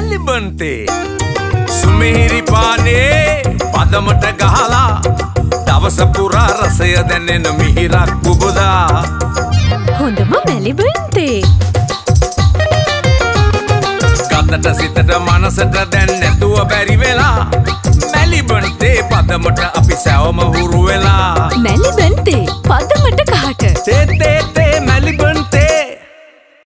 Maliban Tea සුමිහිරි පානේ පදමට ගහලා දවස පුරා රසය දැනෙන මිහිරක් පුබුදා හොඳම Maliban Tea ගතට සිතට මනසට දැන් නැතුව බැරි වෙලා Maliban Tea පදමට අපි සැවම හුරු